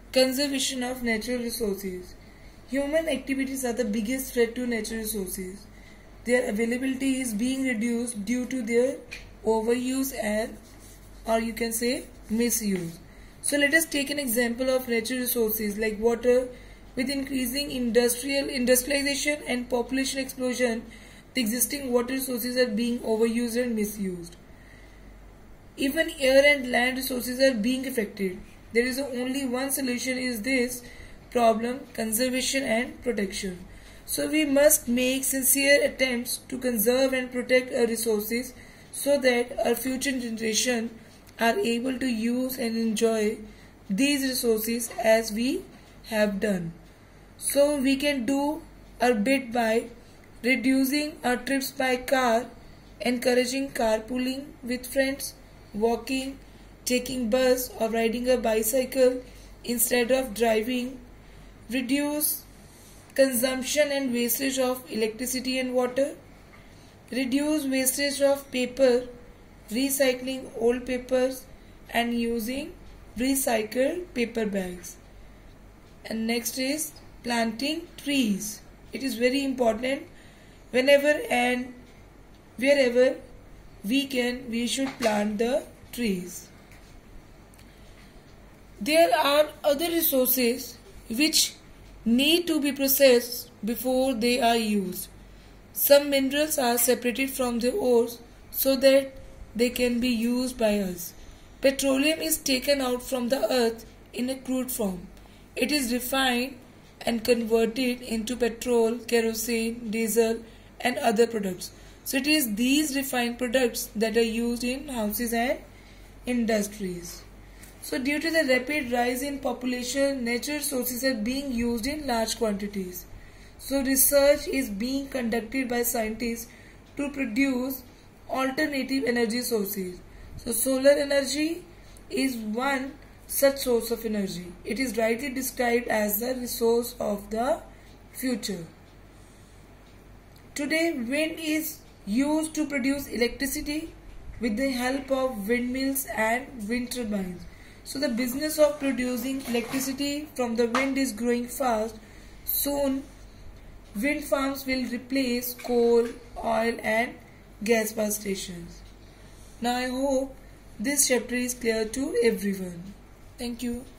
Conservation of natural resources. Human activities are the biggest threat to natural resources. Their availability is being reduced due to their overuse and, or you can say, misuse. So let us take an example of natural resources like water. With increasing industrialization and population explosion, the existing water resources are being overused and misused. Even air and land resources are being affected. There is only one solution is this problem: conservation and protection. So we must make sincere attempts to conserve and protect our resources so that our future generation are able to use and enjoy these resources as we have done. So we can do our bit by reducing our trips by car, encouraging carpooling with friends, walking, taking bus or riding a bicycle instead of driving, reduce consumption and wastage of electricity and water, reduce wastage of paper, recycling old papers and using recycled paper bags. And next is planting trees. It is very important. Whenever and wherever we can, we should plant the trees. There are other resources which need to be processed before they are used. Some minerals are separated from the ores so that they can be used by us. Petroleum is taken out from the earth in a crude form. It is refined and converted into petrol, kerosene, diesel and other products. So it is these refined products that are used in houses and industries. So due to the rapid rise in population, natural resources are being used in large quantities. So research is being conducted by scientists to produce alternative energy sources. So solar energy is one such source of energy. It is rightly described as the resource of the future. Today, wind is used to produce electricity with the help of windmills and wind turbines. So the business of producing electricity from the wind is growing fast. Soon, wind farms will replace coal, oil and gas power stations. Now I hope this chapter is clear to everyone. Thank you.